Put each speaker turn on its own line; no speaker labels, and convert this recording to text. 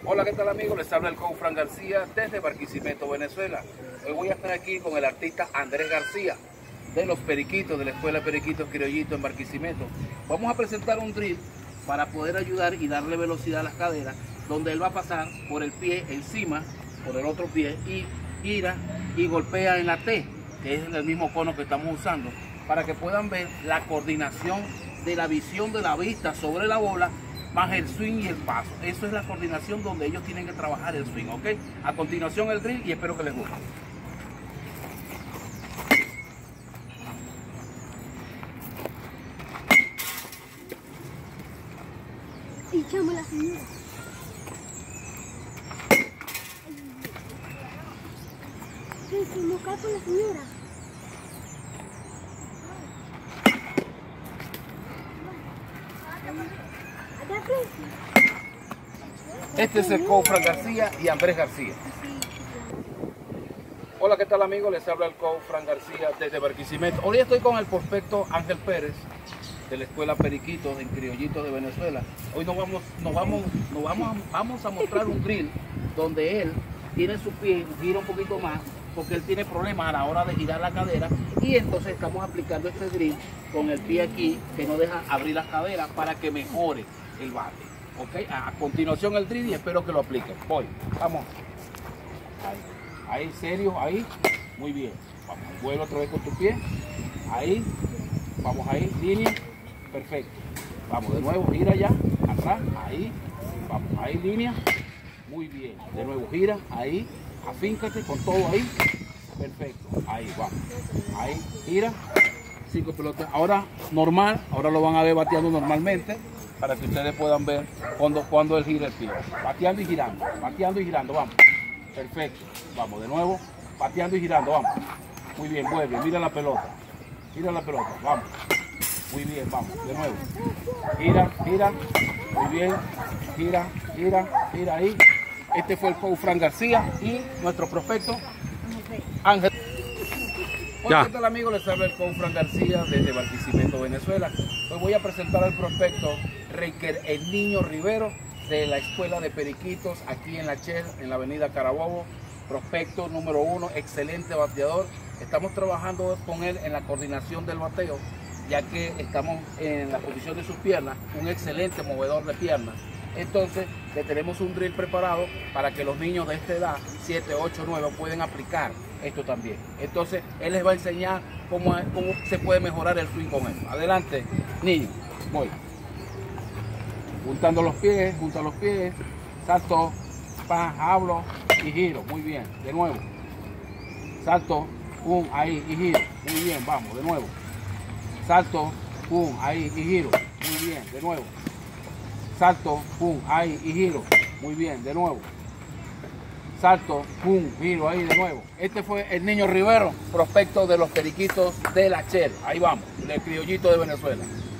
Hola, ¿qué tal amigos? Les habla el coach Fran García desde Barquisimeto, Venezuela. Hoy voy a estar aquí con el artista Andrés García de los Periquitos, de la Escuela Periquitos Criollito en Barquisimeto. Vamos a presentar un drill para poder ayudar y darle velocidad a las caderas, donde él va a pasar por el pie encima, por el otro pie, y gira y golpea en la T, que es el mismo cono que estamos usando, para que puedan ver la coordinación de la visión de la vista sobre la bola, más el swing y el paso. Eso es la coordinación donde ellos tienen que trabajar el swing, ¿ok? A continuación el drill y espero que les guste.
Y chamo la señora. ¿Qué se moca con la señora?
Este es el coach Fran García y Andrés García. Hola, ¿qué tal amigos? Les habla el coach Fran García desde Barquisimeto. Hoy estoy con el prospecto Ángel Pérez de la Escuela Periquitos en Criollito de Venezuela. Hoy vamos a mostrar un drill donde él tiene su pie, gira un poquito más, porque él tiene problemas a la hora de girar la cadera, y entonces estamos aplicando este drill con el pie aquí que no deja abrir las caderas para que mejore el bate. ¿Ok? A continuación el drill y espero que lo apliquen. Voy, vamos. Ahí, serio, ahí. Muy bien. Vamos, vuelve otra vez con tu pie. Ahí. Vamos ahí, línea. Perfecto. Vamos, de nuevo, gira ya. Atrás, ahí. Vamos, ahí, línea. Muy bien. De nuevo, gira, ahí. Afíncate con todo ahí. Perfecto. Ahí, vamos. Ahí, gira. 5 pelotas. Ahora, normal. Ahora lo van a ver bateando normalmente, para que ustedes puedan ver cuando él gira el pie. Bateando y girando, vamos. Perfecto. Vamos, de nuevo. Bateando y girando, vamos. Muy bien, vuelve. Mira la pelota. Mira la pelota, vamos. Muy bien, vamos. De nuevo. Gira. Muy bien. Gira ahí. Este fue el coach Fran García y nuestro prospecto Ángel. Hola, ¿qué tal amigos? Les habla el coach Fran García desde Barquisimeto, Venezuela. Hoy voy a presentar al prospecto Reiker El Niño Rivero de la Escuela de Periquitos aquí en la Shell, en la avenida Carabobo. Prospecto número 1, excelente bateador. Estamos trabajando con él en la coordinación del bateo, ya que estamos en la posición de sus piernas, un excelente movedor de piernas. Entonces le tenemos un drill preparado para que los niños de esta edad, 7, 8, 9, pueden aplicar esto también. Entonces él les va a enseñar cómo se puede mejorar el swing con él. Adelante, niños. Voy. Junta los pies, salto, hablo y giro. Muy bien, de nuevo. Salto, pum, ahí y giro. Muy bien, vamos, de nuevo. Salto, pum, ahí y giro. Muy bien, de nuevo. Salto, pum, ahí y giro. Muy bien, de nuevo. Salto, pum, giro ahí de nuevo. Este fue el Niño Rivero, prospecto de los Periquitos de la Shell. Ahí vamos, del Criollito de Venezuela.